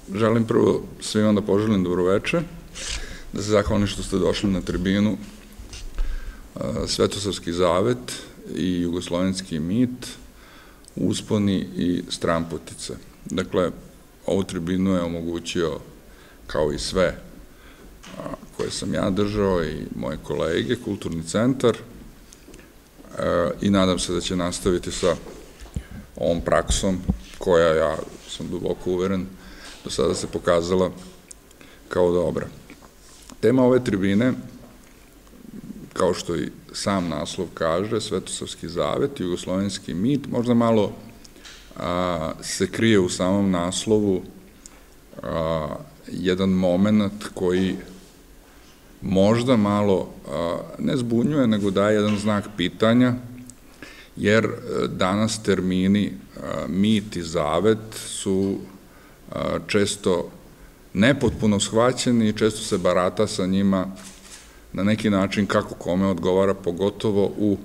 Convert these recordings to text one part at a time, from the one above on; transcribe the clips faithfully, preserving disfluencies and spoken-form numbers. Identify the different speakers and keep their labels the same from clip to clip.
Speaker 1: želim prvo svima da poželim dobroveče, da se zahvalim što ste došli na tribinu Svetosavski zavet i Jugoslovenski mit, usponi i stranputice. Dakle, ovu tribinu je omogućio, kao i sve koje sam ja držao i moje kolege, Kulturni centar, i nadam se da će nastaviti sa ovom praksom koja, ja sam duboko uveren, do sada se pokazala kao dobra. Tema ove tribine, kao što i sam naslov kaže, Svetosavski zavet, Jugoslovenski mit, možda malo se krije u samom naslovu jedan moment koji možda malo ne zbunjuje, nego daje jedan znak pitanja, jer danas termini mit i zavet su često nepotpuno shvaćeni i često se barata sa njima na neki način kako kome odgovara, pogotovo u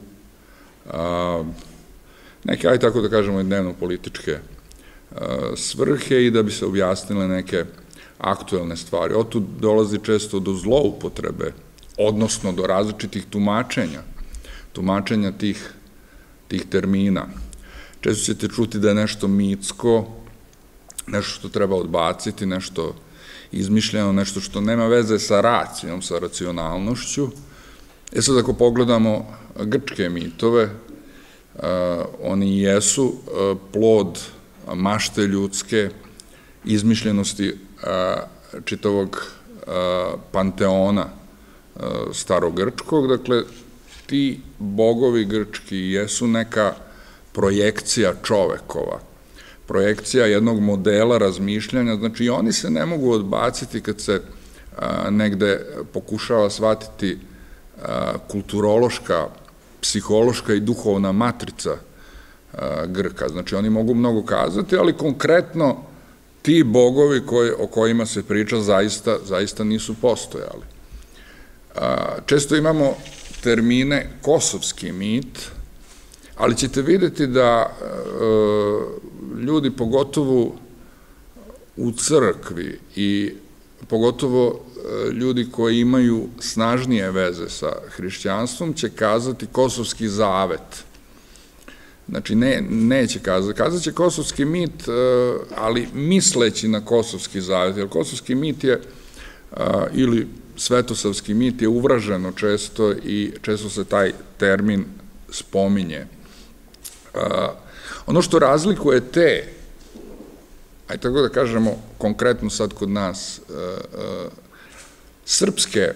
Speaker 1: neke, aj tako da kažemo, dnevno-političke svrhe i da bi se objasnile neke aktuelne stvari. Otud dolazi često do zloupotrebe, odnosno do različitih tumačenja, tumačenja tih, tih termina. Često ćete čuti da je nešto mitsko, nešto što treba odbaciti, nešto izmišljeno, nešto što nema veze sa racijom, sa racionalnošću. E sad, ako pogledamo grčke mitove, oni jesu plod mašte ljudske, izmišljenosti čitavog panteona starogrčkog. Dakle, ti bogovi grčki jesu neka projekcija čovekova, projekcija jednog modela razmišljanja, znači i oni se ne mogu odbaciti kad se negde pokušava shvatiti kulturološka, psihološka i duhovna matrica Grka. Znači oni mogu mnogo kazati, ali konkretno ti bogovi o kojima se priča zaista, zaista nisu postojali. Često imamo termine kosovski mit, ali ćete videti da ljudi, pogotovo u crkvi i pogotovo ljudi koji imaju snažnije veze sa hrišćanstvom, će kazati kosovski zavet. Znači, neće kazati, kazat će kosovski mit, ali misleći na kosovski zavet, jer kosovski mit je, ili svetosavski mit je uvraženo često i često se taj termin spominje. Ono što razlikuje te, aj tako da kažemo konkretno sad kod nas, srpske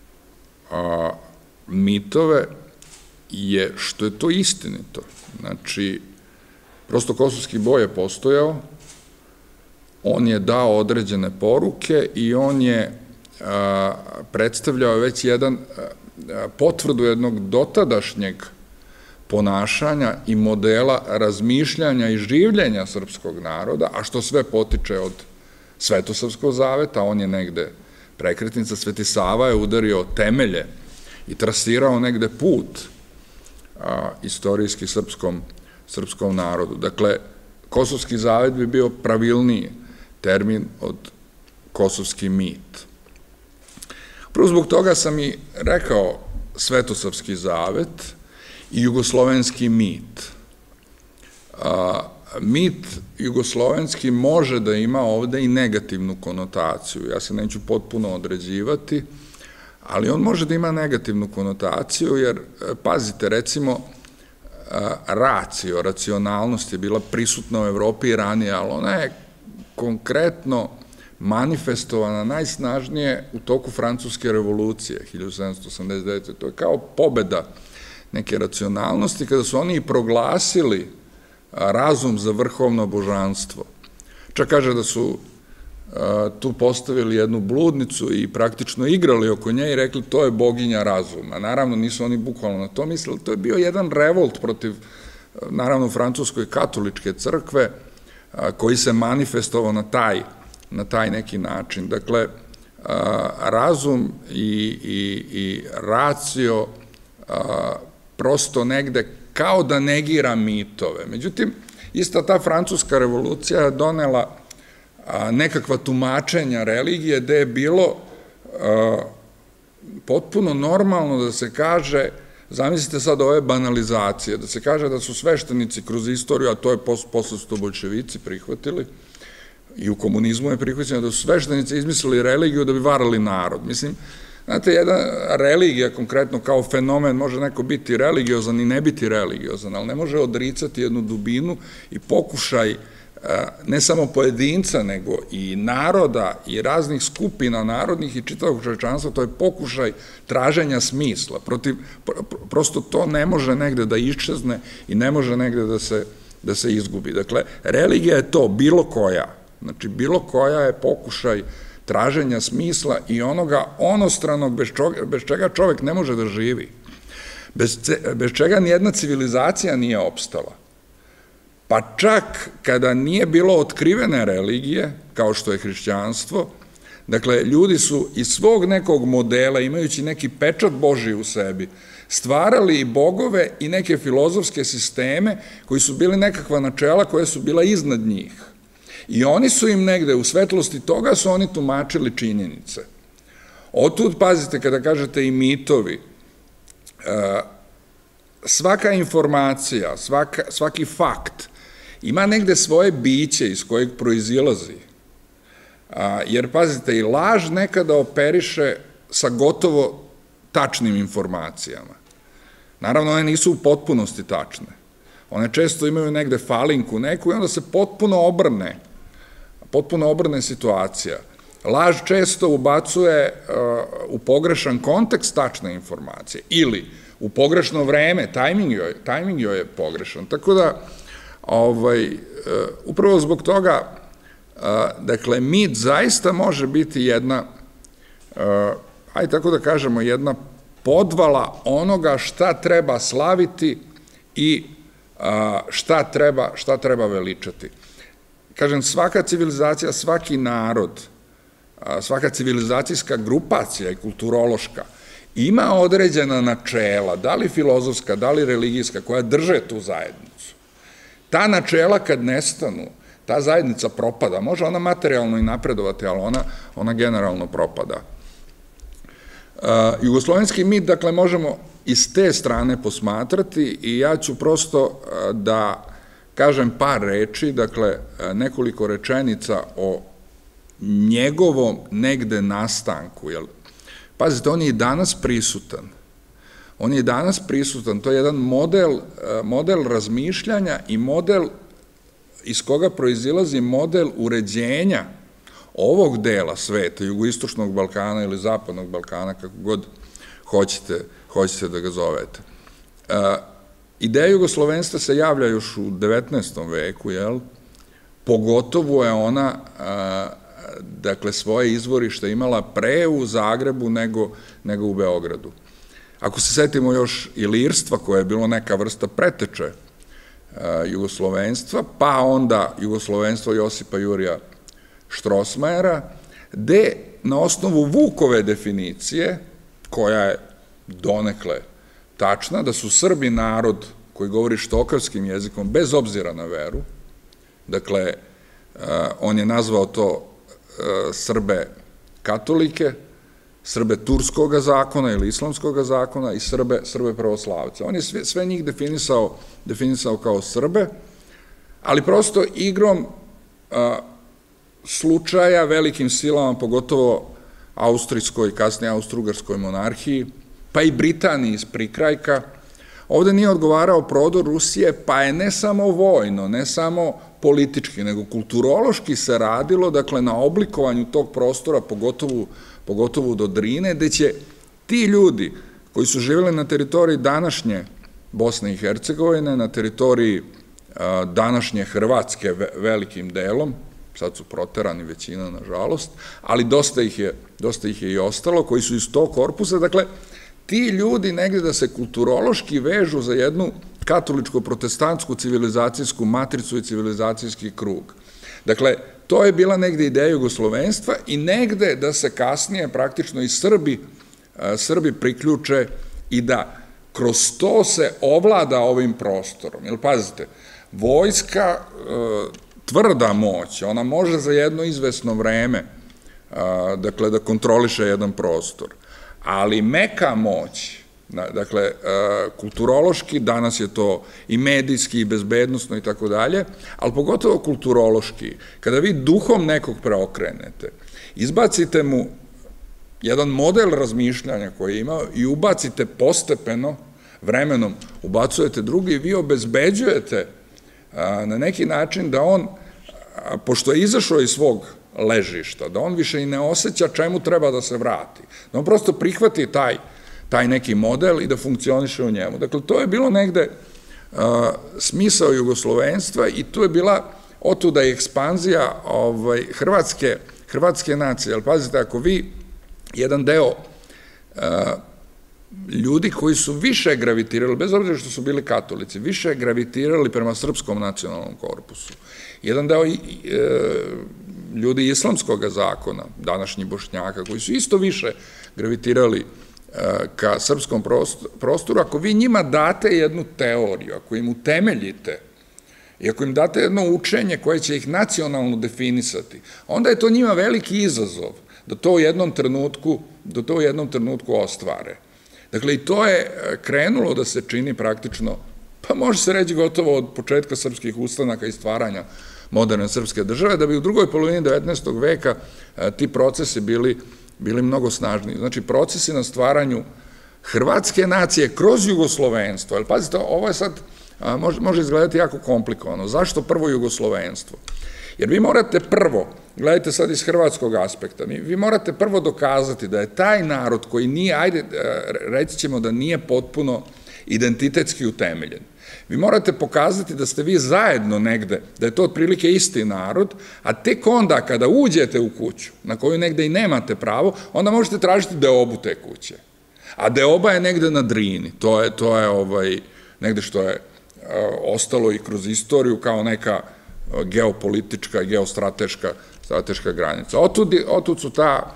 Speaker 1: mitove je što je to istinito. Znači, prosto kosovski boj je postojao, on je dao određene poruke i on je predstavljao već jedan potvrdu jednog dotadašnjeg ponašanja i modela razmišljanja i življenja srpskog naroda, a što sve potiče od Svetosavskog zaveta. On je negde prekretnica, Sveti Sava je udario temelje i trasirao negde put istorijski srpskom narodu. Dakle, kosovski zavet bi bio pravilniji termin od kosovski mit. Prvo zbog toga sam i rekao Svetosavski zavet i jugoslovenski mit. Mit jugoslovenski može da ima ovde i negativnu konotaciju. Ja se neću potpuno određivati, ali on može da ima negativnu konotaciju, jer, pazite, recimo, racio, racionalnost je bila prisutna u Evropi i ranije, ali ona je konkretno manifestovana najsnažnije u toku Francuske revolucije, hiljadu sedamsto osamdeset devete. To je kao pobeda neke racionalnosti, kada su oni i proglasili razum za vrhovno božanstvo. Čak kaže da su tu postavili jednu bludnicu i praktično igrali oko nje i rekli to je boginja razuma. Naravno, nisu oni bukvalno na to mislili, to je bio jedan revolt protiv, naravno, francuskoj katoličke crkve, koji se manifestovao na taj, na taj neki način. Dakle, razum i, i, i racio prosto negde kao da negira mitove. Međutim, ista ta francuska revolucija je donela nekakva tumačenja religije gde je bilo potpuno normalno da se kaže, zamislite sad ove banalizacije, da se kaže da su sveštenici kroz istoriju, a to je posle su to boljševici prihvatili, i u komunizmu je prihvaćeno, da su sveštenici izmislili religiju da bi varali narod. Mislim, znate, jedna religija, konkretno kao fenomen, može neko biti religiozan i ne biti religiozan, ali ne može odricati jednu dubinu i pokušaj ne samo pojedinca, nego i naroda i raznih skupina narodnih i čitavog čovečanstva, to je pokušaj traženja smisla. Prosto to ne može negde da iščezne i ne može negde da se izgubi. Dakle, religija je to, bilo koja, znači bilo koja je pokušaj traženja smisla i onoga onostranog bez čega čovek ne može da živi, bez čega nijedna civilizacija nije opstala. Pa čak kada nije bilo otkrivene religije, kao što je hrišćanstvo, dakle, ljudi su iz svog nekog modela, imajući neki pečat Božji u sebi, stvarali i bogove i neke filozofske sisteme koji su bili nekakva načela koja su bila iznad njih. I oni su im negde, u svetlosti toga su oni tumačili činjenice. Otud, pazite, kada kažete i mitovi, svaka informacija, svaki fakt ima negde svoje biće iz kojeg proizilazi. Jer, pazite, i laž nekada operiše sa gotovo tačnim informacijama. Naravno, one nisu u potpunosti tačne. One često imaju negde falinku neku i onda se potpuno obrne, potpuno obrne situacija. Laž često ubacuje u pogrešan kontekst tačne informacije ili u pogrešno vreme, tajming joj je pogrešan. Tako da, upravo zbog toga, dakle, mit zaista može biti jedna, ajde tako da kažemo, jedna podvala onoga šta treba slaviti i šta treba veličati. Kažem, svaka civilizacija, svaki narod, svaka civilizacijska grupacija i kulturološka ima određena načela, da li filozofska, da li religijska, koja drže tu zajednicu. Ta načela kad nestanu, ta zajednica propada. Može ona materijalno i napredovati, ali ona generalno propada. Jugoslovenski mit, dakle, možemo iz te strane posmatrati i ja ću prosto da kažem par reči, dakle, nekoliko rečenica o njegovom negde nastanku. Pazite, on je i danas prisutan. On je i danas prisutan. To je jedan model razmišljanja i model iz koga proizilazi model uređenja ovog dela sveta, jugoistočnog Balkana ili zapadnog Balkana, kako god hoćete da ga zovete. Ideja jugoslovenstva se javlja još u devetnaestom veku, jel? Pogotovo je ona, dakle, svoje izvorište imala pre u Zagrebu nego u Beogradu. Ako se setimo još ilirstva, koje je bilo neka vrsta preteče jugoslovenstva, pa onda jugoslovenstvo Josipa Jurija Štrosmajera, gde na osnovu Vukove definicije, koja je donekle tačna, da su Srbi narod koji govori štokavskim jezikom, bez obzira na veru, dakle, on je nazvao to Srbe katolike, Srbe turskog zakona ili islamskog zakona i Srbe pravoslavce. On je sve njih definisao kao Srbe, ali prosto igrom slučaja velikim silama, pogotovo austrijskoj, kasnije austrougarskoj monarhiji, pa i Britaniji iz prikrajka, ovde nije odgovarao prodor Rusije, pa je ne samo vojno, ne samo politički, nego kulturološki se radilo, dakle, na oblikovanju tog prostora, pogotovo do Drine, gde će ti ljudi koji su živjeli na teritoriji današnje Bosne i Hercegovine, na teritoriji današnje Hrvatske velikim delom, sad su proterani većina, nažalost, ali dosta ih je i ostalo, koji su iz tog korpusa, dakle, ti ljudi negde da se kulturološki vežu za jednu katoličko-protestantsku civilizacijsku matricu i civilizacijski krug. Dakle, to je bila negde ideja jugoslovenstva i negde da se kasnije praktično i Srbi priključe i da kroz to se ovlada ovim prostorom. Jer pazite, vojska tvrda moć, ona može za jedno izvesno vreme, dakle, da kontroliše jedan prostor, ali meka moć, dakle, kulturološki, danas je to i medijski, i bezbednosno i tako dalje, ali pogotovo kulturološki, kada vi duhom nekog preokrenete, izbacite mu jedan model razmišljanja koji je imao i ubacite postepeno, vremenom ubacujete drugi i vi obezbeđujete na neki način da on, pošto je izašao iz svog ležišta, da on više i ne osjeća čemu treba da se vrati, da on prosto prihvati taj taj neki model i da funkcioniše u njemu. Dakle, to je bilo negde smisao jugoslovenstva i tu je bila otuda i ekspanzija hrvatske nacije. Ali pazite, ako vi jedan deo ljudi koji su više gravitirali, bez obzira što su bili katolici, više gravitirali prema srpskom nacionalnom korpusu, jedan deo ljudi islamskog zakona, današnji Bošnjaka, koji su isto više gravitirali ka srpskom prostoru, ako vi njima date jednu teoriju, ako im utemeljite i ako im date jedno učenje koje će ih nacionalno definisati, onda je to njima veliki izazov da to u jednom trenutku, da to u jednom trenutku ostvare. Dakle, i to je krenulo da se čini praktično, pa može se reći gotovo od početka srpskih ustanaka i stvaranja moderne srpske države, da bi u drugoj polovini devetnaestog veka ti procesi bili bili mnogo snažniji. Znači, procesi na stvaranju hrvatske nacije kroz jugoslovenstvo, jer pazite, ovo je sad, može izgledati jako komplikovano. Zašto prvo jugoslovenstvo? Jer vi morate prvo, gledajte sad iz hrvatskog aspekta, vi morate prvo dokazati da je taj narod koji nije, ajde, reći ćemo da nije potpuno identitetski utemeljen. Vi morate pokazati da ste vi zajedno negde, da je to otprilike isti narod, a tek onda kada uđete u kuću, na koju negde i nemate pravo, onda možete tražiti deobu te kuće. A deoba je negde na Drini, to je, to je negde što je ostalo i kroz istoriju kao neka geopolitička i geostrateška strateška granica. Otud su ta,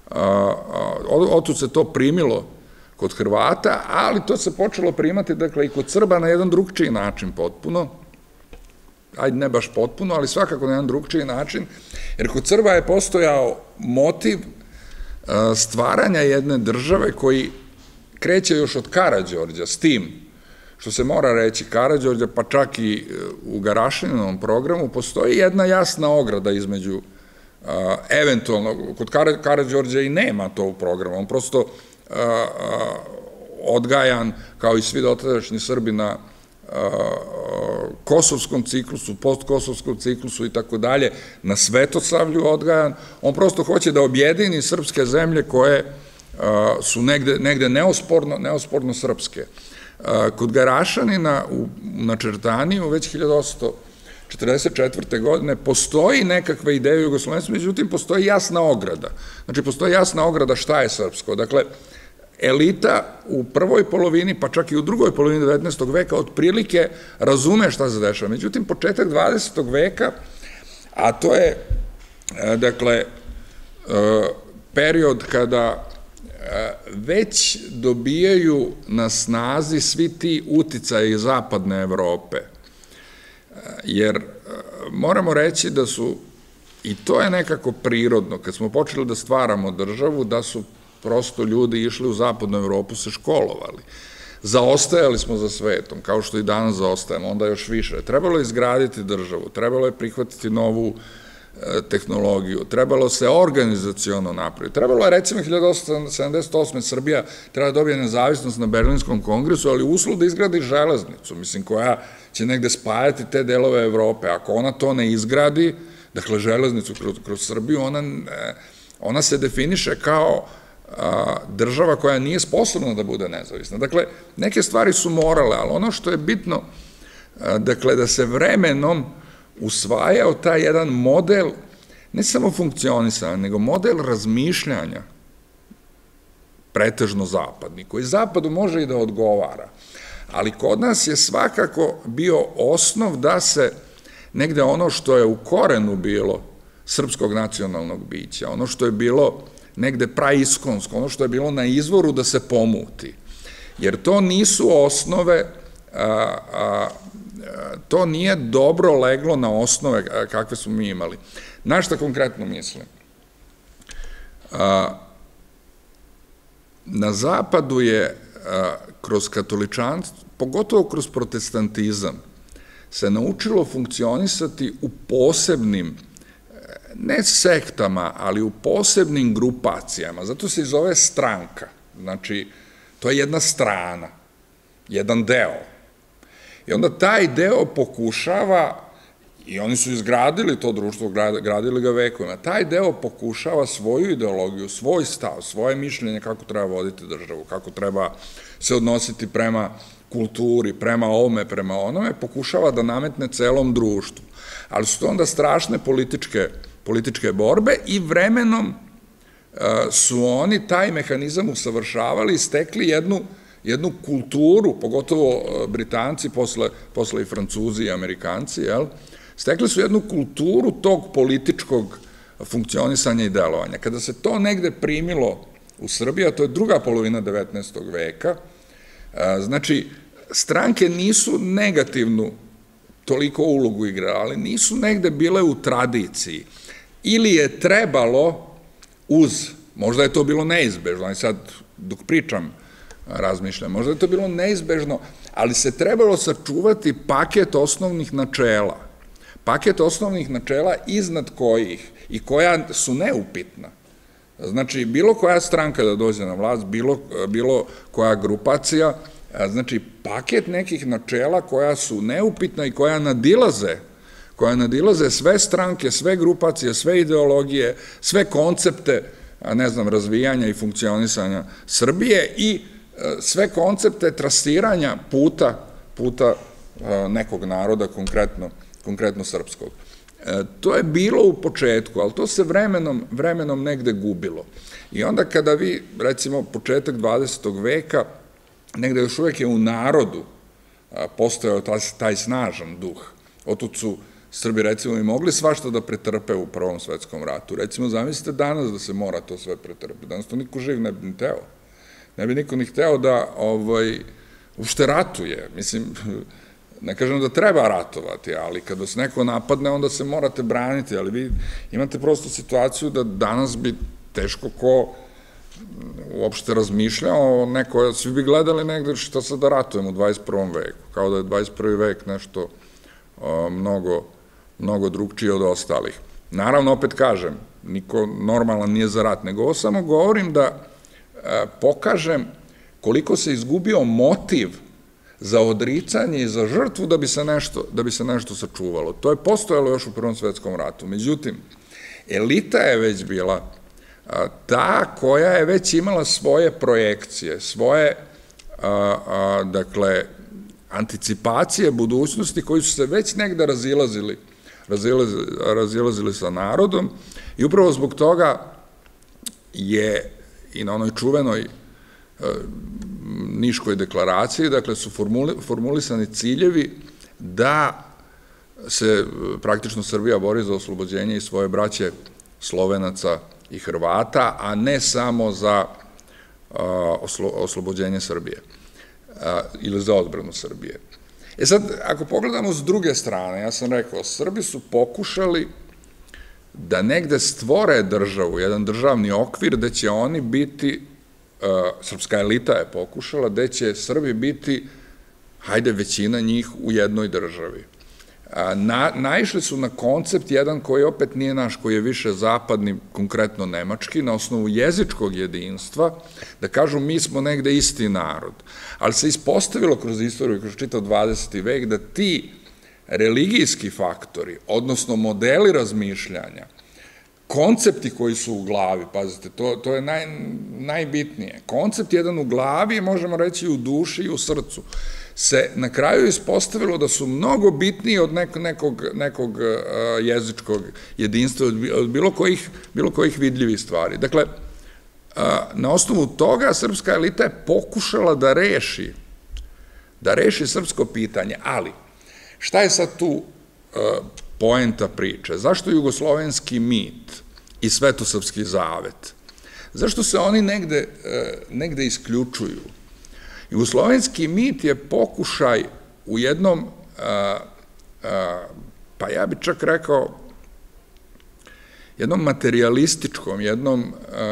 Speaker 1: otud se to primilo kod Hrvata, ali to se počelo primati, dakle, i kod Srba na jedan drugčiji način potpuno, ajde ne baš potpuno, ali svakako na jedan drugčiji način, jer kod Srba je postojao motiv stvaranja jedne države koji kreće još od Karađorđa, s tim, što se mora reći, Karađorđa, pa čak i u Garašaninovom programu, postoji jedna jasna ograda između, eventualno, kod Karađorđa i nema to u programu, on prosto odgajan, kao i svi dotadašnji Srbi, na kosovskom ciklusu, postkosovskom ciklusu i tako dalje, na Svetosavlju odgajan, on prosto hoće da objedini srpske zemlje koje su negde neosporno srpske. Kod Garašanina na Čertaniju već hiljadu osamsto četrdeset četvrte. godine postoji nekakva ideja jugoslovenstva, međutim postoji jasna ograda. Znači postoji jasna ograda šta je srpsko. Dakle, elita u prvoj polovini, pa čak i u drugoj polovini devetnaestog. veka otprilike razume šta se dešava. Međutim, početak dvadesetog. veka, a to je, dakle, period kada već dobijaju na snazi svi ti uticaji iz zapadne Evrope. Jer moramo reći da su, i to je nekako prirodno, kad smo počeli da stvaramo državu, da su prosto ljudi išli u zapadnu Evropu, se školovali. Zaostajali smo za svetom, kao što i danas zaostajemo, onda još više. Trebalo je izgraditi državu, trebalo je prihvatiti novu tehnologiju, trebalo se organizaciono napraviti. Trebalo je, recimo, hiljadu osamsto sedamdeset osme. Srbija treba da dobije nezavisnost na Berlinskom kongresu, ali uslov da izgradi železnicu, mislim, koja će negde spajati te delove Evrope. Ako ona to ne izgradi, dakle, železnicu kroz Srbiju, ona se definiše kao država koja nije sposobna da bude nezavisna. Dakle, neke stvari su morale, ali ono što je bitno, dakle, da se vremenom usvajao taj jedan model, ne samo funkcionisanja, nego model razmišljanja, pretežno zapadni, koji zapadu može i da odgovara. Ali kod nas je svakako bio osnov da se negde ono što je u korenu bilo srpskog nacionalnog bića, ono što je bilo negde praiskonsko, ono što je bilo na izvoru da se pomuti. Jer to nisu osnove to nije dobro leglo na osnove kakve smo mi imali. Na šta konkretno mislim? Na zapadu je kroz katoličanstvo, pogotovo kroz protestantizam, se naučilo funkcionisati u posebnim, ne sektama, ali u posebnim grupacijama. Zato se i zove stranka. Znači, to je jedna strana, jedan deo. I onda taj deo pokušava, i oni su izgradili to društvo, gradili ga vekovima, taj deo pokušava svoju ideologiju, svoj stav, svoje mišljenje kako treba voditi državu, kako treba se odnositi prema kulturi, prema ovome, prema onome, pokušava da nametne celom društvu. Ali su to onda strašne političke, političke borbe i vremenom su oni taj mehanizam usavršavali i stekli jednu jednu kulturu, pogotovo Britanci, posle i Francuzi i Amerikanci, jel, stekli su jednu kulturu tog političkog funkcionisanja i delovanja. Kada se to negde primilo u Srbiji, a to je druga polovina devetnaestog veka, znači, stranke nisu negativnu toliko ulogu igrale, ali nisu negde bile u tradiciji. Ili je trebalo uz, možda je to bilo neizbežno, ali sad dok pričam, razmišljam, možda je to bilo neizbežno, ali se trebalo sačuvati paket osnovnih načela. Paket osnovnih načela iznad kojih i koja su neupitna. Znači, bilo koja stranka da dođe na vlast, bilo koja grupacija, znači, paket nekih načela koja su neupitna i koja nadilaze, koja nadilaze sve stranke, sve grupacije, sve ideologije, sve koncepte, ne znam, razvijanja i funkcionisanja Srbije i sve koncepte trasiranja puta, puta nekog naroda, konkretno, konkretno srpskog. To je bilo u početku, ali to se vremenom, vremenom negde gubilo. I onda kada vi, recimo, početak dvadesetog veka, negde još uvek je u narodu postojao taj snažan duh. Otud su Srbi, recimo, i mogli svašta da pretrpe u Prvom svetskom ratu. Recimo, zamislite danas da se mora to sve pretrpe. Danas to niko živ ne bi ni teo. Ne bi niko ni hteo da uopšte ratuje. Mislim, ne kažem da treba ratovati, ali kada vas neko napadne, onda se morate braniti, ali vi imate prosto situaciju da danas bi teško ko uopšte razmišljao, neko, svi bi gledali negde što sad da ratujemo u dvadeset prvom veku, kao da je dvadeset prvi vek nešto mnogo, mnogo drugčije od ostalih. Naravno, opet kažem, niko normalan nije za rat, nego ovo samo govorim da pokažem koliko se izgubio motiv za odricanje i za žrtvu da bi se nešto, da bi se nešto sačuvalo. To je postojalo još u Prvom svetskom ratu. Međutim, elita je već bila ta koja je već imala svoje projekcije, svoje, dakle, anticipacije budućnosti koji su se već negde razilazili, razilazili sa narodom i upravo zbog toga je i na onoj čuvenoj Niškoj deklaraciji, dakle, su formulisani ciljevi da se praktično Srbija bori za oslobođenje i svoje braće Slovenaca i Hrvata, a ne samo za oslobođenje Srbije ili za odbranu Srbije. E sad, ako pogledamo s druge strane, ja sam rekao, Srbi su pokušali da negde stvore državu, jedan državni okvir, da će oni biti, srpska elita je pokušala, da će Srbi biti, hajde, većina njih u jednoj državi. Naišli su na koncept jedan koji opet nije naš, koji je više zapadni, konkretno nemački, na osnovu jezičkog jedinstva, da kažu mi smo negde isti narod. Ali se ispostavilo kroz istoriju, kroz čitav dvadeseti vek, da ti religijski faktori, odnosno modeli razmišljanja, koncepti koji su u glavi, pazite, to je najbitnije. Koncept jedan u glavi, možemo reći u duši i u srcu, se na kraju ispostavilo da su mnogo bitniji od nekog jezičkog jedinstva, od bilo kojih vidljivih stvari. Dakle, na osnovu toga srpska elita je pokušala da reši, da reši srpsko pitanje, ali šta je sad tu poenta priče? Zašto jugoslovenski mit i svetosrpski zavet? Zašto se oni negde isključuju? Jugoslovenski mit je pokušaj u jednom pa ja bi čak rekao, jednom materialističkom, jednom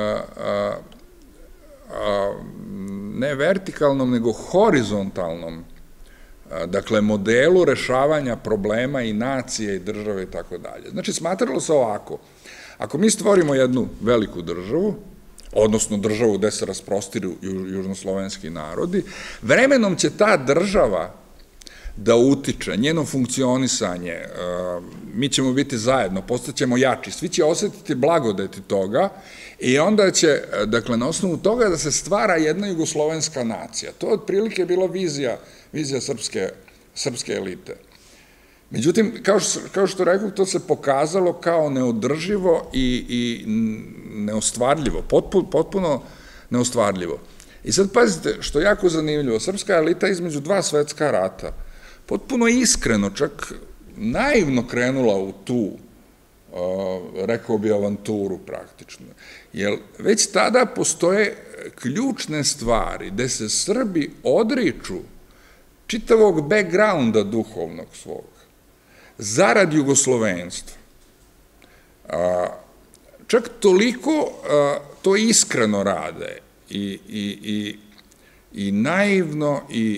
Speaker 1: ne vertikalnom, nego horizontalnom, dakle, modelu rešavanja problema i nacije i države i tako dalje. Znači, smatralo se ovako, ako mi stvorimo jednu veliku državu, odnosno državu gde se rasprostiru južnoslovenski narodi, vremenom će ta država da utiče, njeno funkcionisanje, mi ćemo biti zajedno, postaćemo jači, svi će osetiti blagodeti toga i onda će, dakle, na osnovu toga da se stvara jedna jugoslovenska nacija. To je otprilike bila vizija, vizija srpske elite. Međutim, kao što rekao, to se pokazalo kao neodrživo i neostvarljivo, potpuno neostvarljivo. I sad pazite, što je jako zanimljivo, srpska elita između dva svetska rata potpuno iskreno, čak naivno krenula u tu, rekao bi, avanturu praktično. Jer već tada postoje ključne stvari gde se Srbi odriču čitavog backgrounda duhovnog svog, zarad jugoslovenstva. Čak toliko to iskreno rade i naivno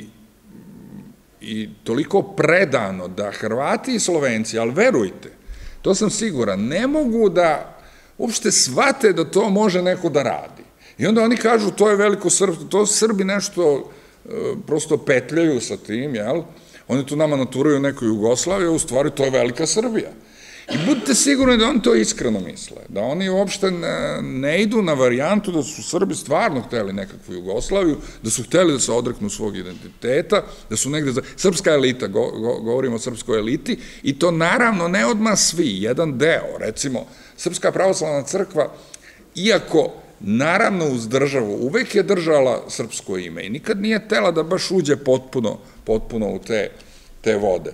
Speaker 1: i toliko predano da Hrvati i Slovenci, ali verujte, to sam siguran, ne mogu da uopšte shvate da to može neko da radi. I onda oni kažu to je veliko srpstvo, to Srbi nešto prosto petljaju sa tim, jel? Oni tu nama naturaju neku Jugoslaviju, u stvari to je velika Srbija. I budite sigurni da oni to iskreno misle, da oni uopšte ne idu na varijantu da su Srbi stvarno hteli nekakvu Jugoslaviju, da su hteli da se odreknu svog identiteta, da su negde, srpska elita, govorimo o srpskoj eliti, i to naravno ne odmah svi, jedan deo, recimo, Srpska pravoslavna crkva, iako naravno uz državu, uvek je držala srpsko ime i nikad nije tela da baš uđe potpuno u te vode.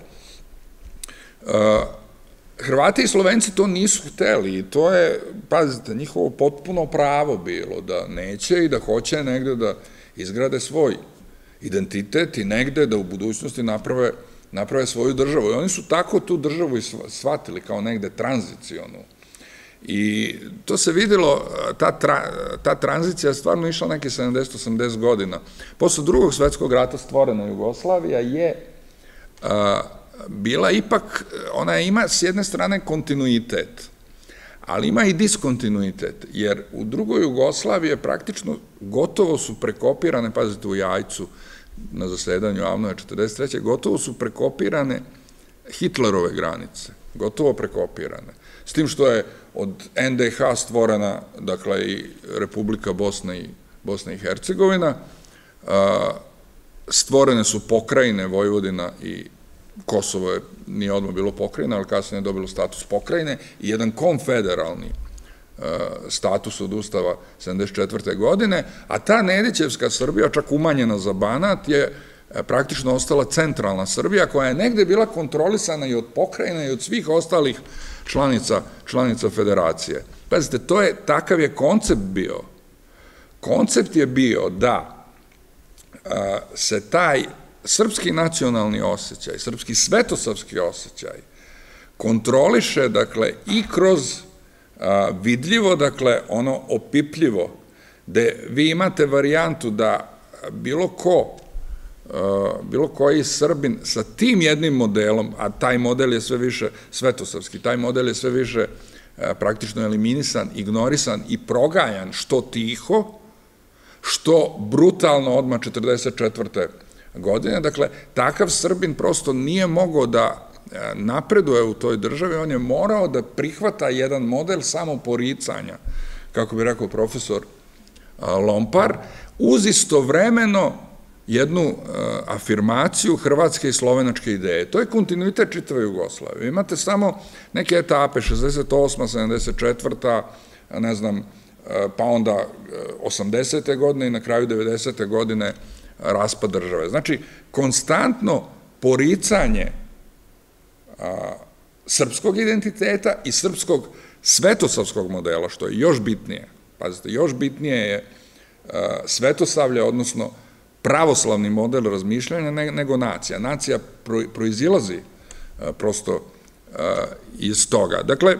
Speaker 1: Hrvati i Slovenci to nisu hteli i to je, pazite, njihovo potpuno pravo bilo da neće i da hoće negde da izgrade svoj identitet i negde da u budućnosti naprave svoju državu. I oni su tako tu državu i shvatili kao negde tranzicionu. I to se videlo, ta tranzicija je stvarno išla neke sedamdeset osamdeset godina. Posle drugog svetskog rata stvorena Jugoslavija je bila ipak, ona ima s jedne strane kontinuitet, ali ima i diskontinuitet, jer u drugoj Jugoslaviji je praktično gotovo su prekopirane, pazite, u Jajcu na zasedanju Avnoja četrdeset treće gotovo su prekopirane Hitlerove granice, gotovo prekopirane. S tim što je od en de ha stvorena, dakle, i Republika Bosna i Hercegovina, stvorene su pokrajine Vojvodina i Kosovo je nije odmah bilo pokrajina, ali kasnije je dobilo status pokrajine i jedan konfederalni status od Ustava sedamdeset četvrte godine, a ta Nedićevska Srbija, čak umanjena za Banat, je praktično ostala centralna Srbija, koja je negde bila kontrolisana i od pokrajina i od svih ostalih članica federacije. Pazite, to je, takav je koncept bio. Koncept je bio da se taj srpski nacionalni osjećaj, srpski svetosavski osjećaj kontroliše, dakle, i kroz vidljivo, dakle, ono opipljivo, gde vi imate varijantu da bilo ko, bilo koji Srbin sa tim jednim modelom, a taj model je sve više svetosavski, taj model je sve više praktično eliminisan, ignorisan i progajan, što tiho, što brutalno odmah četrdeset četvrte godine. Dakle, takav Srbin prosto nije mogao da napreduje u toj državi, on je morao da prihvata jedan model samoporicanja, kako bi rekao profesor Lompar, uz istovremeno jednu afirmaciju hrvatske i slovenačke ideje. To je kontinuitet čitave Jugoslavije. Imate samo neke etape, šezdeset osma, sedamdeset četvrta, ne znam, pa onda osamdesete godine i na kraju devedesete godine raspad države. Znači, konstantno poricanje srpskog identiteta i srpskog svetosavskog modela, što je još bitnije. Pazite, još bitnije je svetosavlje, odnosno pravoslavni model razmišljanja nego nacija. Nacija proizilazi prosto iz toga. Dakle,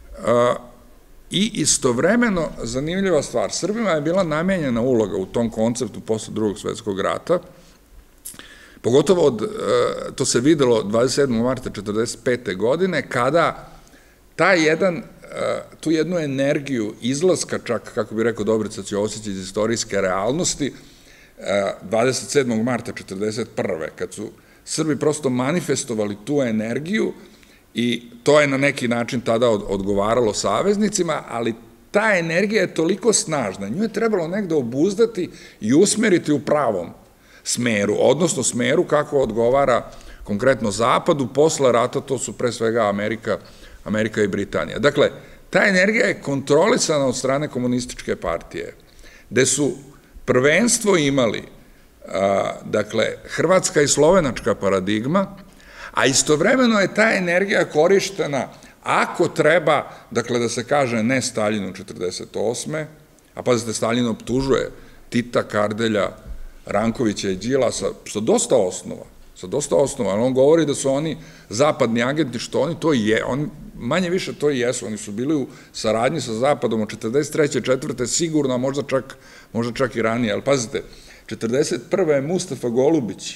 Speaker 1: i istovremeno, zanimljiva stvar, Srbima je bila namenjena uloga u tom konceptu posle drugog svetskog rata, pogotovo od, to se videlo dvadeset sedmog marta četrdeset pete godine, kada taj jedan, tu jednu energiju izlaska, čak, kako bi rekao Dobrica Ćosić, iz istorijske realnosti, dvadeset sedmog marta četrdeset prve kad su Srbi prosto manifestovali tu energiju i to je na neki način tada odgovaralo saveznicima, ali ta energija je toliko snažna, nju je trebalo negde obuzdati i usmeriti u pravom smeru, odnosno smeru kako odgovara konkretno Zapadu. Posle rata to su pre svega Amerika, Amerika i Britanija. Dakle, ta energija je kontrolisana od strane komunističke partije, gde su prvenstvo imali, dakle, hrvatska i slovenačka paradigma, a istovremeno je ta energija korištena, ako treba, dakle, da se kaže ne Staljinu četrdeset osme, a pazite, Staljin optužuje Tita, Kardelja, Rankovića i Đilasa sa dosta osnova, sa dosta osnova, ali on govori da su oni zapadni agenti, što oni to je, oni manje više to i jesu, oni su bili u saradnji sa Zapadom od četrdeset treće četvrte sigurno, a možda čak, možda čak i ranije, ali pazite, četrdeset prve je Mustafa Golubić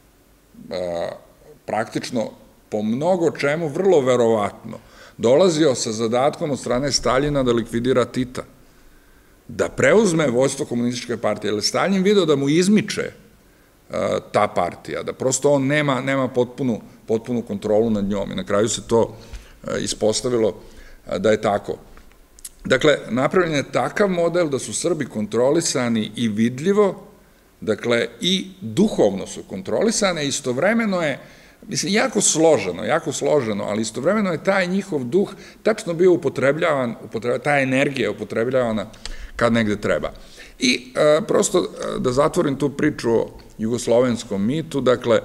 Speaker 1: praktično po mnogo čemu, vrlo verovatno, dolazio sa zadatkom od strane Staljina da likvidira Tita, da preuzme vođstvo komunističke partije, jer Staljin video da mu izmiče ta partija, da prosto on nema, nema potpunu, potpunu kontrolu nad njom i na kraju se to ispostavilo da je tako. Dakle, napravljen je takav model da su Srbi kontrolisani i vidljivo, dakle, i duhovno su kontrolisane, istovremeno je, mislim, jako složeno, jako složeno, ali istovremeno je taj njihov duh tačno bio upotrebljavan, ta energija je upotrebljavana kad negde treba. I prosto da zatvorim tu priču o jugoslovenskom mitu, dakle,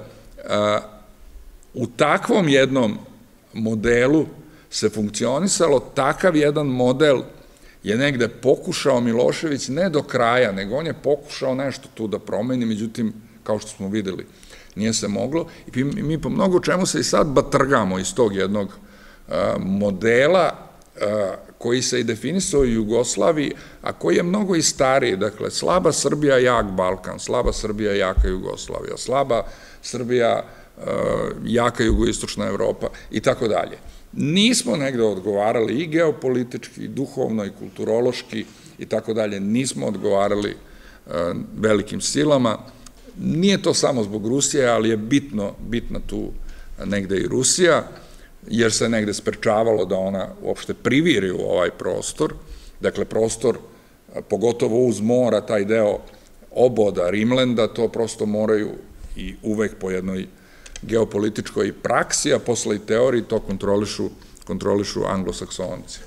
Speaker 1: u takvom jednom modelu se funkcionisalo, takav jedan model je negde pokušao Milošević, ne do kraja, nego on je pokušao nešto tu da promeni, međutim, kao što smo videli, nije se moglo. I mi po mnogo čemu se i sad batrgamo iz tog jednog modela koji se i definisao u Jugoslaviji, a koji je mnogo i stariji, dakle, slaba Srbija, jak Balkan, slaba Srbija, jaka Jugoslavija, slaba Srbija, jaka jugoistočna Evropa i tako dalje. Nismo negde odgovarali i geopolitički, i duhovno, i kulturološki i tako dalje, nismo odgovarali velikim silama. Nije to samo zbog Rusije, ali je bitno, bitna tu negde i Rusija, jer se negde sprečavalo da ona uopšte priviri u ovaj prostor, dakle prostor, pogotovo uz mora, taj deo oboda Rimlenda, to prosto moraju i uvek po jednoj geopolitičkoj praksi, a posle i teoriji to kontrolišu, kontrolišu anglosaksonci.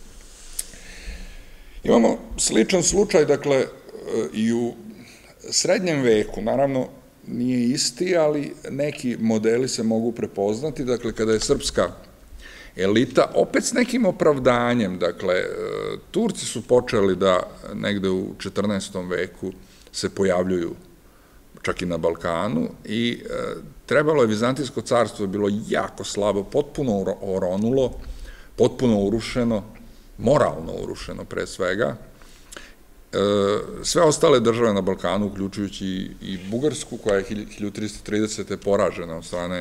Speaker 1: Imamo sličan slučaj, dakle, i u srednjem veku, naravno nije isti, ali neki modeli se mogu prepoznati, dakle, kada je srpska elita, opet s nekim opravdanjem, dakle, Turci su počeli da negde u četrnaestom veku se pojavljuju čak i na Balkanu i trebalo je, Vizantijsko carstvo je bilo jako slabo, potpuno oronulo, potpuno urušeno, moralno urušeno pre svega. Sve ostale države na Balkanu, uključujući i Bugarsku, koja je hiljadu tristo tridesete poražena od strane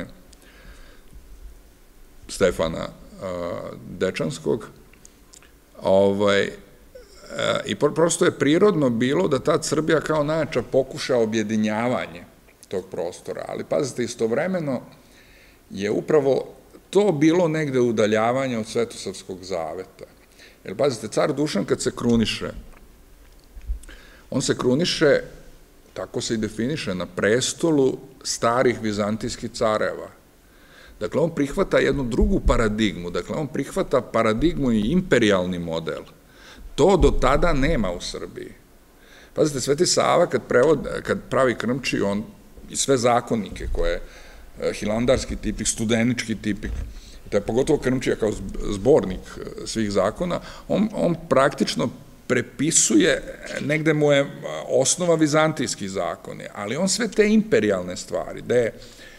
Speaker 1: Stefana Dečanskog, i prosto je prirodno bilo da ta Srbija kao najjača pokuša objedinjavanje tog prostora, ali pazite, istovremeno je upravo to bilo negde udaljavanje od Svetosavskog zaveta. Jer pazite, car Dušan kad se kruniše, on se kruniše, tako se i definiše, na prestolu starih vizantijskih careva. Dakle, on prihvata jednu drugu paradigmu, dakle, on prihvata paradigmu i imperialni model. To do tada nema u Srbiji. Pazite, Sveti Sava kad pravi Krmči, on i sve zakonike koje je hilandarski tipik, studenički tipik, to je pogotovo Krmčija kao zbornik svih zakona, on praktično prepisuje, negde mu je osnova vizantijski zakoni, ali on sve te imperijalne stvari, gde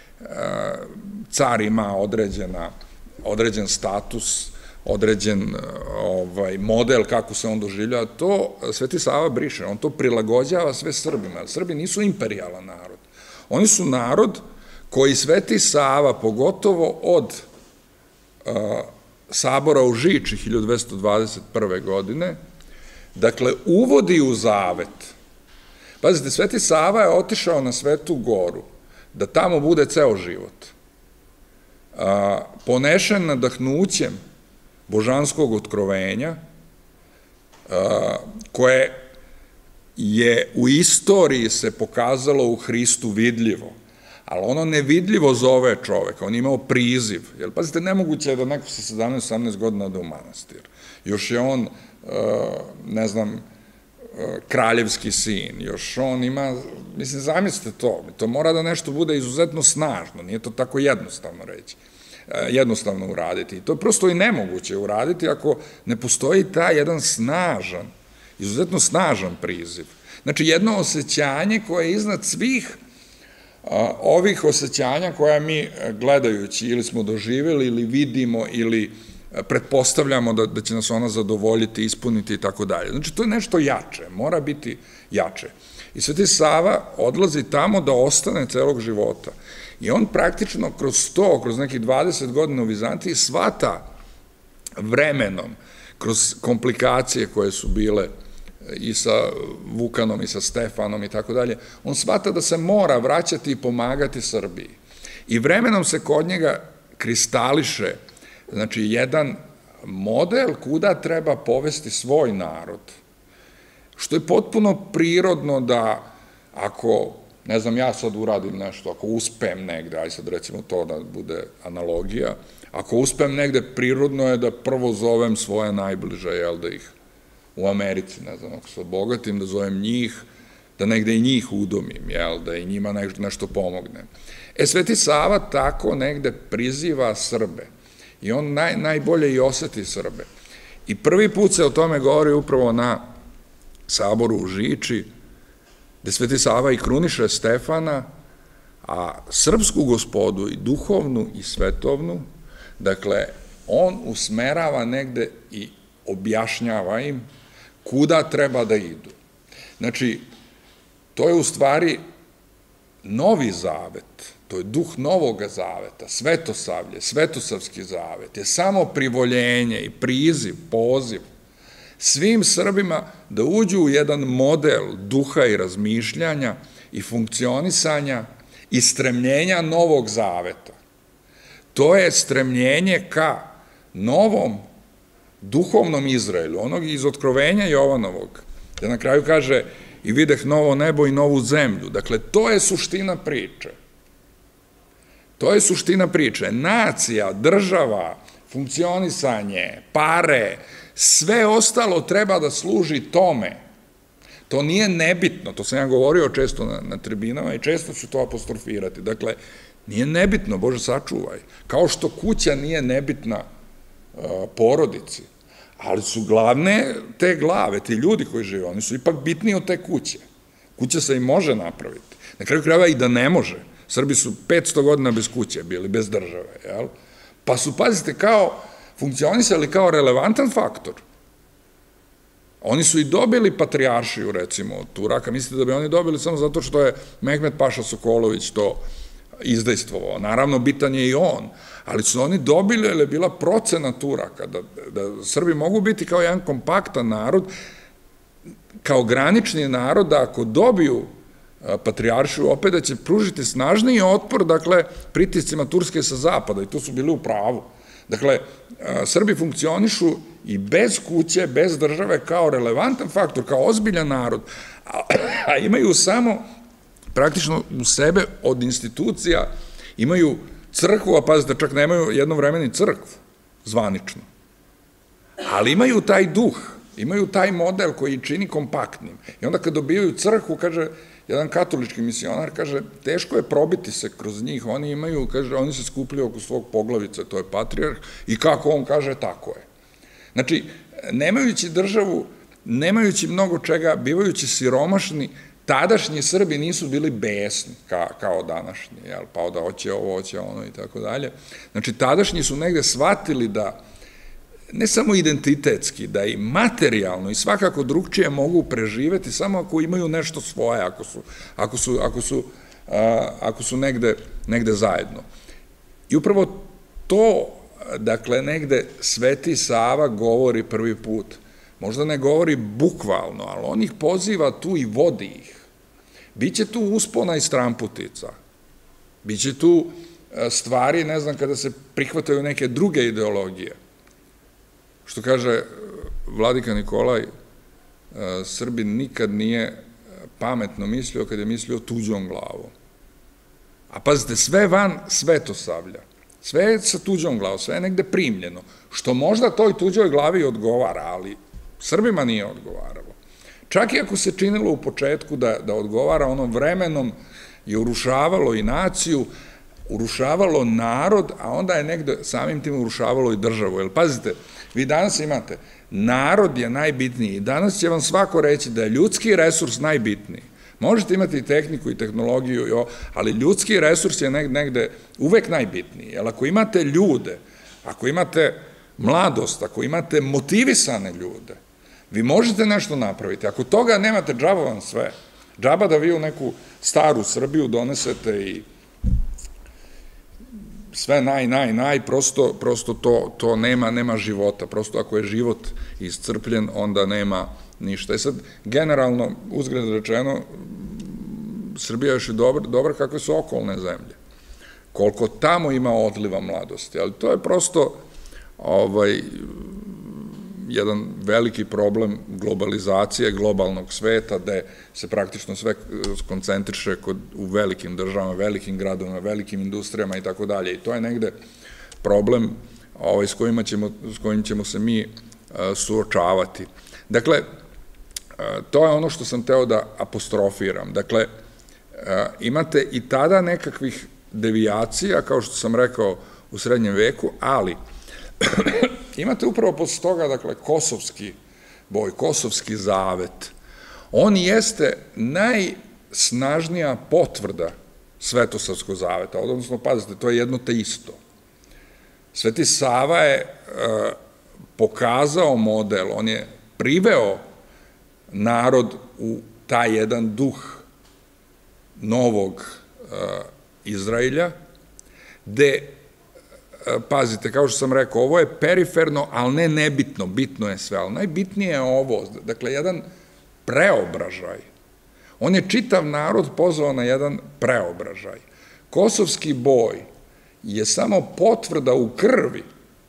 Speaker 1: car ima određen status, određen model kako se on doživlja, to Sveti Sava briše, on to prilagođava sve Srbima. Srbi nisu imperijalan narod. Oni su narod koji Sveti Sava, pogotovo od Sabora u Žiči hiljadu dvesta dvadeset prve. godine, dakle, uvodi u zavet. Pazite, Sveti Sava je otišao na Svetu Goru, da tamo bude ceo život. Ponešen nadahnućem božanskog otkrovenja, koje je u istoriji se pokazalo u Hristu vidljivo, ali ono nevidljivo zove čoveka, on je imao priziv, jer pazite, nemoguće je da neko sa sedamnaest osamnaest godina ode u manastir, još je on, ne znam, kraljevski sin, još on ima, mislim, zamislite to, to mora da nešto bude izuzetno snažno, nije to tako jednostavno reći, jednostavno uraditi. I to je prosto i nemoguće uraditi ako ne postoji taj jedan snažan, izuzetno snažan priziv. Znači, jedno osjećanje koje je iznad svih ovih osjećanja koja mi gledajući ili smo doživjeli ili vidimo ili pretpostavljamo da će nas ona zadovoljiti, ispuniti i tako dalje. Znači, to je nešto jače, mora biti jače. I Sveti Sava odlazi tamo da ostane celog života. I on praktično kroz to, kroz nekih dvadeset godina u Vizantiji, shvata vremenom, kroz komplikacije koje su bile i sa Vukanom i sa Stefanom i tako dalje, on shvata da se mora vraćati i pomagati Srbiji. I vremenom se kod njega kristališe, znači, jedan model kuda treba povesti svoj narod, što je potpuno prirodno da ako, ne znam, ja sad uradim nešto, ako uspem negde, aj sad recimo to da bude analogija, ako uspem negde, prirodno je da prvo zovem svoje najbliže, jel, da ih u Americi, ne znam, ako se obogatim, da zovem njih, da negde i njih udomim, jel, da i njima nešto pomognem. E, Sveti Sava tako negde priziva Srbe i on najbolje i oseti Srbe. I prvi put se o tome govori upravo na Saboru u Žiči, gde Sveti Sava i kruniše Stefana, a srpsku gospodu i duhovnu i svetovnu, dakle, on usmerava negde i objašnjava im kuda treba da idu. Znači, to je u stvari novi zavet, to je duh novoga zaveta, svetosavlje, svetosavski zavet, je samo privoljenje i priziv, poziv svim Srbima da uđu u jedan model duha i razmišljanja i funkcionisanja i stremljenja novog zaveta. To je stremljenje ka novom duhovnom Izraelu, onog iz Otkrovenja Jovanovog, da na kraju kaže i videh novo nebo i novu zemlju. Dakle, to je suština priče. To je suština priče. Nacija, država, funkcionisanje, pare, sve ostalo treba da služi tome. To nije nebitno, to sam ja govorio često na tribinama i često ću to apostrofirati. Dakle, nije nebitno, Bože sačuvaj. Kao što kuća nije nebitna porodici, ali su glavne te glave, ti ljudi koji žive, oni su ipak bitniji od te kuće. Kuća se i može napraviti. Na kraju krajeva i da ne može. Srbi su petsto godina bez kuće bili, bez države, jel? Pa su, pazite, kao funkcionisali kao relevantan faktor. Oni su i dobili patrijaršiju, recimo, od Turaka. Mislite da bi oni dobili samo zato što je Mehmet Paša Sokolović to izdejstvovao. Naravno, bitan je i on, ali su oni dobili, jer je bila procena Turaka, da Srbi mogu biti kao jedan kompaktan narod, kao granični narod, da ako dobiju patrijaršiju, opet da će pružiti snažniji otpor, dakle, pritiscima Turske sa zapada, i tu su bili u pravu. Dakle, Srbi funkcionišu i bez kuće, bez države, kao relevantan faktor, kao ozbiljan narod, a imaju samo praktično u sebe od institucija, imaju crkvu, a pazite, čak nemaju jedno vreme ni crkvu, zvanično. Ali imaju taj duh, imaju taj model koji čini kompaktnim. I onda kad dobijaju crkvu, kaže, jedan katolički misionar, kaže, teško je probiti se kroz njih, oni imaju, kaže, oni se skupljaju oko svog poglavica, to je patrijarh, i kako on kaže, tako je. Znači, nemajući državu, nemajući mnogo čega, bivajući siromašni, tadašnji Srbi nisu bili besni kao današnji, pa onda hoće ovo, hoće ono i tako dalje. Znači, tadašnji su negde shvatili da ne samo identitetski, da i materijalno i svakako drugčije mogu preživeti samo ako imaju nešto svoje, ako su, ako su, ako su, ako su negde, negde zajedno. I upravo to, dakle, negde Sveti Sava govori prvi put. Možda ne govori bukvalno, ali on ih poziva tu i vodi ih. Biće tu uspona i stramputica. Biće tu stvari, ne znam, kada se prihvataju neke druge ideologije. Što kaže vladika Nikolaj, Srbin nikad nije pametno mislio kad je mislio tuđom glavom. A pazite, sve van Svetosavlja, sve je sa tuđom glavom, sve je negde primljeno, što možda toj tuđoj glavi odgovara, ali Srbima nije odgovaralo. Čak i ako se činilo u početku da odgovara, ono vremenom je urušavalo i naciju, urušavalo narod, a onda je negde samim tim urušavalo i državu. Jer pazite, vi danas imate, narod je najbitniji i danas će vam svako reći da je ljudski resurs najbitniji. Možete imati i tehniku i tehnologiju, ali ljudski resurs je negde uvek najbitniji. Jer ako imate ljude, ako imate mladost, ako imate motivisane ljude, vi možete nešto napraviti. Ako toga nemate, džaba vam sve. Džaba da vi u neku staru Srbiju donesete i sve naj, naj, naj, prosto to nema života. Prosto ako je život iscrpljen, onda nema ništa. I sad, generalno, uzgled rečeno, Srbija je još i dobra kakve su okolne zemlje. Koliko tamo ima odliva mladosti. Ali to je prosto jedan veliki problem globalizacije, globalnog sveta, gde se praktično sve koncentriše u velikim državama, velikim gradovima, velikim industrijama i tako dalje. I to je negde problem s kojim ćemo se mi suočavati. Dakle, to je ono što sam teo da apostrofiram. Dakle, imate i tada nekakvih devijacija, kao što sam rekao, u srednjem veku, ali imate upravo posle toga, dakle, kosovski boj, kosovski zavet. On jeste najsnažnija potvrda Svetosavskog zaveta, odnosno, pazite, to je jedno te isto. Sveti Sava je pokazao model, on je priveo narod u taj jedan duh novog Izraelja, gde, pazite, kao što sam rekao, ovo je periferno, ali ne nebitno, bitno je sve, ali najbitnije je ovo, dakle, jedan preobražaj. On je čitav narod pozvao na jedan preobražaj. Kosovski boj je samo potvrda u krvi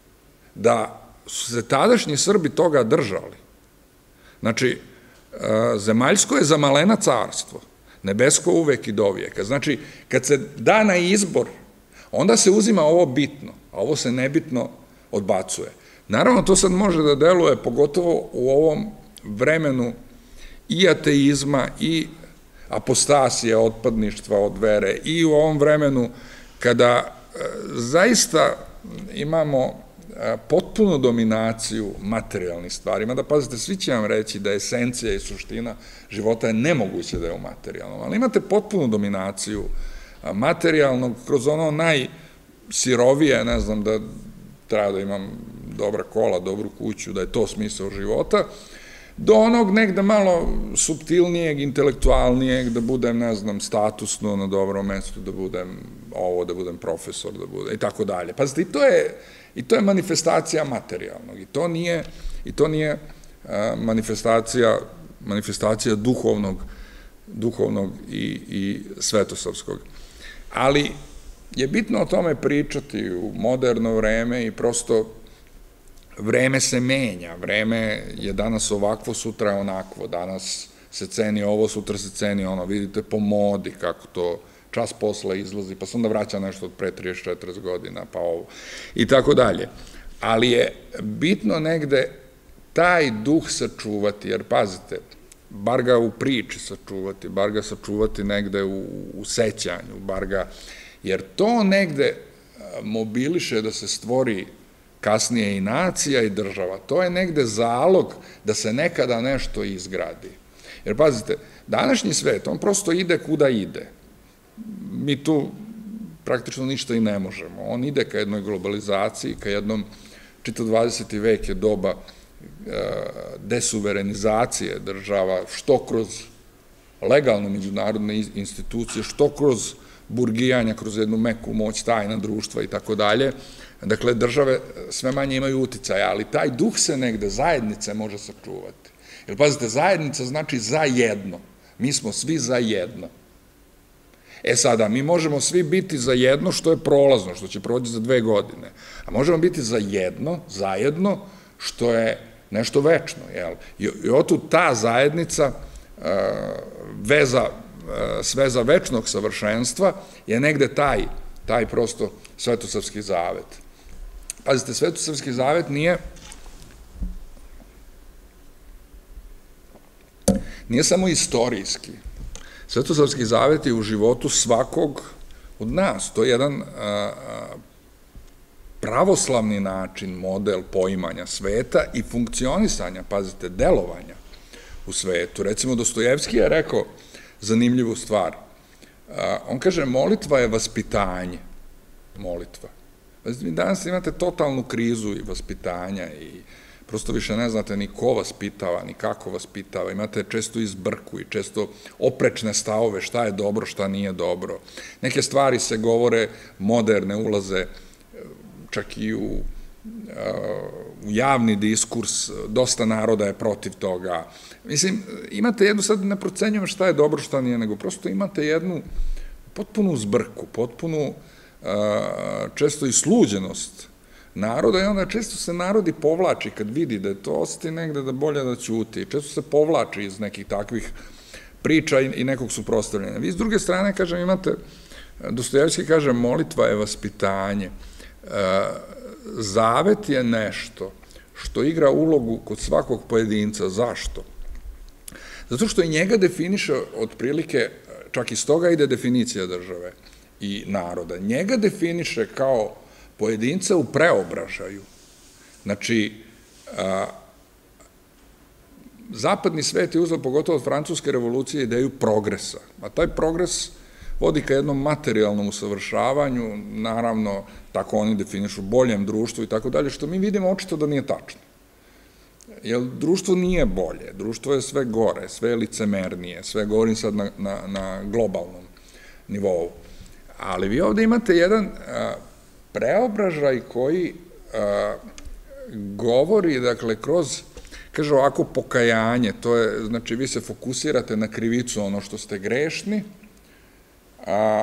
Speaker 1: da su se tadašnji Srbi toga držali. Znači, zemaljsko je za malena carstvo, nebesko uvek i dovijeka. Znači, kad se da na izbor, onda se uzima ovo bitno, a ovo se nebitno odbacuje. Naravno, to sad može da deluje, pogotovo u ovom vremenu i ateizma, i apostasije, otpadništva od vere, i u ovom vremenu kada zaista imamo potpunu dominaciju materijalnih stvari. Mada, pazite, svi će vam reći da esencija i suština života je nemoguće da je u materijalnom, ali imate potpunu dominaciju materijalnog kroz ono najsirovije, ne znam, da treba da imam dobra kola, dobru kuću, da je to smisao života, do onog negde malo suptilnijeg, intelektualnijeg, da budem, ne znam, statusno na dobrom mestu, da budem ovo, da budem profesor, da budem, i tako dalje. Pazite, i to je I to je manifestacija materijalnog, i to nije, i to nije manifestacija, manifestacija duhovnog, duhovnog i svetosavskog. Ali je bitno o tome pričati u moderno vreme i prosto vreme se menja, vreme je danas ovakvo, sutra je onakvo, danas se ceni ovo, sutra se ceni ono, vidite po modi kako to čas posla izlazi, pa se onda vraća nešto od pre trideset četrdeset godina, pa ovo, i tako dalje. Ali je bitno negde taj duh sačuvati, jer pazite, bar ga u priči sačuvati, bar ga sačuvati negde u sećanju, bar ga, jer to negde mobiliše da se stvori kasnije i nacija i država. To je negde zalog da se nekada nešto izgradi. Jer pazite, današnji svet, on prosto ide kuda ide. Mi tu praktično ništa i ne možemo. On ide ka jednoj globalizaciji, ka jednom, čitav dvadeseti vek je doba desuverenizacije država, što kroz legalne međunarodne institucije, što kroz burgijanja, kroz jednu meku moć, tajna društva i tako dalje. Dakle, države sve manje imaju uticaja, ali taj duh se negde, zajednice može sačuvati. Jer, pazite, zajednica znači za jedno. Mi smo svi za jedno. E sada, mi možemo svi biti za jedno što je prolazno, što će proći za dve godine. A možemo biti za jedno, zajedno, što je nešto večno, jel? I otud ta zajednica, veza, sveza večnog savršenstva je negde taj, taj prosto Svetosavski zavet. Pazite, Svetosavski zavet nije nije samo istorijski. Svetosavski zavet je u životu svakog od nas. To je jedan pravoslavni način, model poimanja sveta i funkcionisanja, pazite, delovanja u svetu. Recimo, Dostojevski je rekao zanimljivu stvar. On kaže, molitva je vaspitanje. Molitva. Pazite, vi danas imate totalnu krizu i vaspitanja i prosto više ne znate ni ko vaspitava, ni kako vaspitava. Imate često izbrku i često oprečne stavove, šta je dobro, šta nije dobro. Neke stvari se govore, moderne ulaze čak i u javni diskurs, dosta naroda je protiv toga. Mislim, imate jednu, sad ne procenjujem šta je dobro, šta nije, nego prosto imate jednu potpunu zbrku, potpunu često i sluđenost naroda i onda često se narodi povlači kad vidi da je to osjeti negde da bolje da ćuti. Često se povlači iz nekih takvih priča i nekog suprotstavljanja. Vi s druge strane, kažem, imate, Dostojevski kaže, molitva je vaspitanje. Zavet je nešto što igra ulogu kod svakog pojedinca. Zašto? Zato što i njega definiše otprilike, čak iz toga ide definicija države i naroda. Njega definiše kao pojedinca u preobražaju. Znači, zapadni svet je uzeo, pogotovo od Francuske revolucije, ideju progresa. A taj progres vodi ka jednom materijalnom usavršavanju, naravno, tako oni definišu, boljem društvu i tako dalje, što mi vidimo očito da nije tačno. Jer društvo nije bolje, društvo je sve gore, sve licemernije, sve govorim sad na, na, na globalnom nivou. Ali vi ovde imate jedan a, preobražaj koji a, govori, dakle, kroz, kaže ovako, pokajanje, to je, znači, vi se fokusirate na krivicu, ono što ste grešni, a,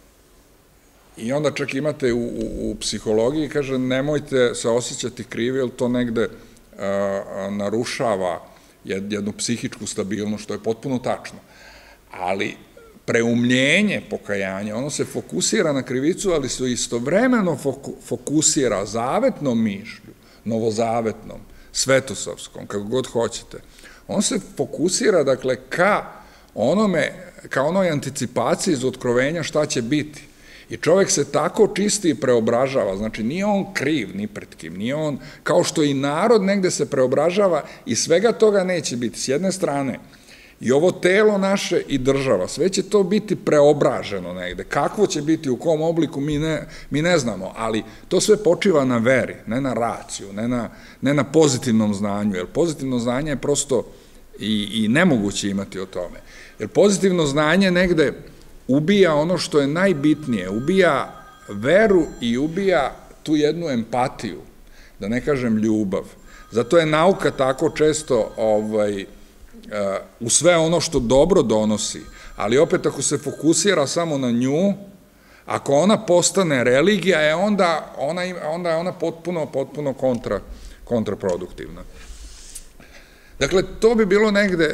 Speaker 1: i onda čak imate u, u, u psihologiji, kaže, nemojte se osjećati krivi, jer to negde a, narušava jednu psihičku stabilnost, što je potpuno tačno. Ali preumljenje pokajanja, ono se fokusira na krivicu, ali se istovremeno fokusira zavetnom mišlju, novozavetnom, svetosavskom, kako god hoćete. On se fokusira, dakle, ka onome, ka onoj anticipaciji iz otkrovenja šta će biti. I čovek se tako čisti i preobražava, znači nije on kriv ni pred kim, nije on, kao što i narod negde se preobražava i svega toga neće biti. S jedne strane, i ovo telo naše i država, sve će to biti preobraženo negde. Kakvo će biti, u kom obliku, mi ne, mi ne znamo, ali to sve počiva na veri, ne na raciju, ne na, ne na pozitivnom znanju, jer pozitivno znanje je prosto i, i nemoguće imati o tome. Jer pozitivno znanje negde ubija ono što je najbitnije, ubija veru i ubija tu jednu empatiju, da ne kažem ljubav. Zato je nauka tako često ovaj, u sve ono što dobro donosi, ali opet ako se fokusira samo na nju, ako ona postane religija, je onda, ona, onda je ona potpuno, potpuno kontra, kontraproduktivna. Dakle, to bi bilo negde,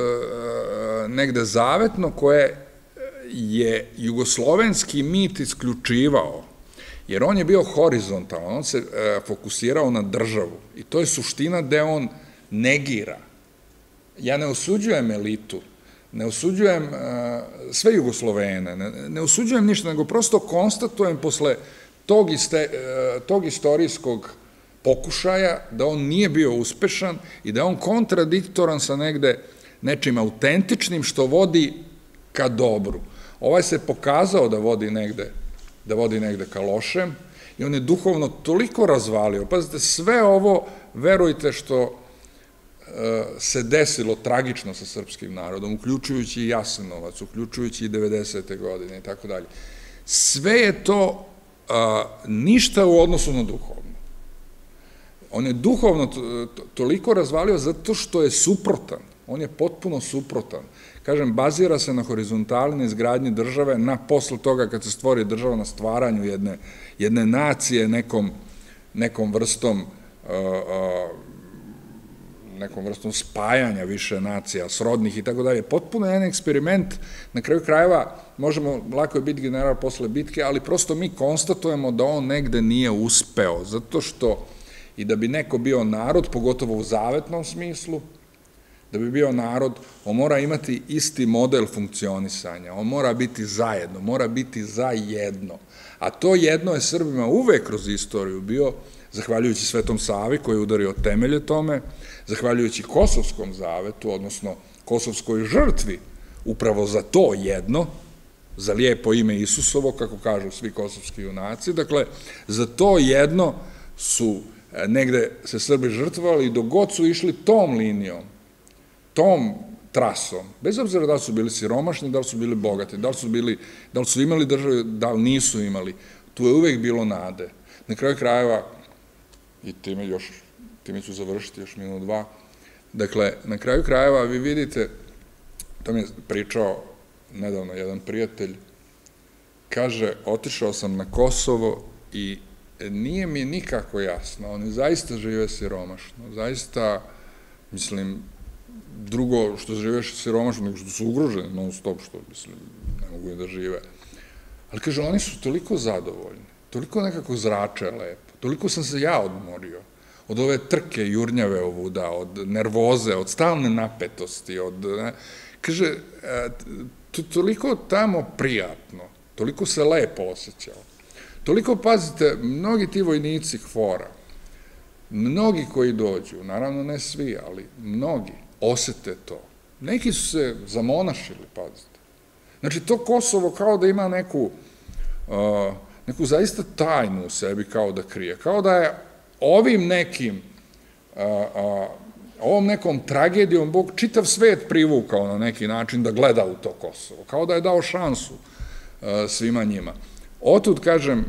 Speaker 1: negde zavetno koje je jugoslovenski mit isključivao, jer on je bio horizontalan, on se fokusirao na državu i to je suština gde on negira. Ja ne osuđujem elitu, ne osuđujem sve Jugoslovene, ne osuđujem ništa, nego prosto konstatujem posle tog istorijskog pokušaja, da on nije bio uspešan i da je on kontradiktoran sa negde nečim autentičnim što vodi ka dobru. Ovaj se pokazao da vodi negde, da vodi negde ka lošem i on je duhovno toliko razvalio. Pazite, sve ovo, verujte što se desilo tragično sa srpskim narodom, uključujući i Jasenovac, uključujući i devedesete godine i tako dalje. Sve je to ništa u odnosu na duhovno. On je duhovno toliko razvalio zato što je suprotan. On je potpuno suprotan. Kažem, bazira se na horizontali, na izgradnji države, na posle toga kad se stvori država, na stvaranju jedne, jedne nacije nekom, nekom vrstom nekom vrstom spajanja više nacija, srodnih i tako dalje. Potpuno jedan eksperiment, na kraju krajeva možemo lako je biti general posle bitke, ali prosto mi konstatujemo da on negde nije uspeo, zato što i da bi neko bio narod, pogotovo u zavetnom smislu, da bi bio narod, on mora imati isti model funkcionisanja, on mora biti zajedno, mora biti za jedno. A to jedno je Srbima uvek kroz istoriju bio, zahvaljujući Svetom Savi koji je udario temelje tome, zahvaljujući Kosovskom zavetu, odnosno Kosovskoj žrtvi, upravo za to jedno, za lijepo ime Isusovo, kako kažu svi kosovski junaci, dakle, za to jedno su negde se Srbi žrtvovali i dok god su išli tom linijom, tom trasom, bez obzira da li su bili siromašni, da li su bili bogati, da li su bili, da li su imali državu, da li nisu imali, tu je uvek bilo nade. Na kraju krajeva, i time još, time ću završiti još minut dva, dakle, na kraju krajeva vi vidite, to mi je pričao nedavno jedan prijatelj, kaže, otišao sam na Kosovo i nije mi nikako jasno, oni zaista žive siromašno, zaista, mislim, drugo što žive siromašno, nego što su ugroženi non stop, što mislim, ne mogu i da žive. Ali kaže, oni su toliko zadovoljni, toliko nekako zrače lepo, toliko sam se ja odmorio od ove trke jurnjave ovuda, od nervoze, od stalne napetosti, od, kaže, toliko tamo prijatno, toliko se lepo osjećao. Toliko, pazite, mnogi ti vojnici KFOR-a, mnogi koji dođu, naravno ne svi, ali mnogi, osete to. Neki su se zamonašili, pazite. Znači, to Kosovo kao da ima neku, neku zaista tajnu u sebi kao da krije. Kao da je ovim nekim, ovom nekom tragedijom Bog čitav svet privukao na neki način da gleda u to Kosovo. Kao da je dao šansu svima njima. Otud, kažem,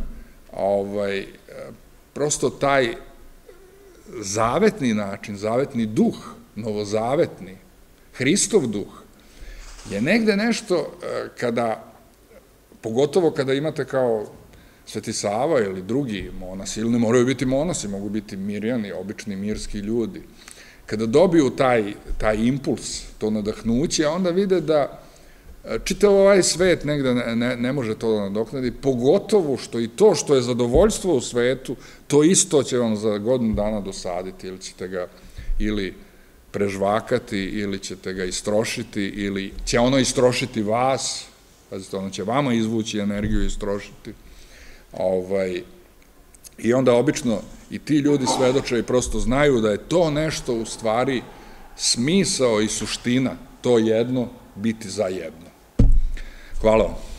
Speaker 1: prosto taj zavetni način, zavetni duh, novozavetni, Hristov duh, je negde nešto kada, pogotovo kada imate kao Sveti Sava ili drugi monasi, ili ne moraju biti monasi, mogu biti mirjani, obični mirski ljudi, kada dobiju taj, taj impuls, to nadahnuće, onda vide da čitav ovaj svet negde ne, ne može to da nadoknadi, pogotovo što i to što je zadovoljstvo u svetu, to isto će vam za godinu dana dosaditi, ili ćete ga ili prežvakati, ili ćete ga istrošiti, ili će ono istrošiti vas, pazite, ono će vama izvući energiju i istrošiti. I onda obično i ti ljudi svedoče i prosto znaju da je to nešto u stvari smisao i suština, to jedno biti za jedno. Hvala vam.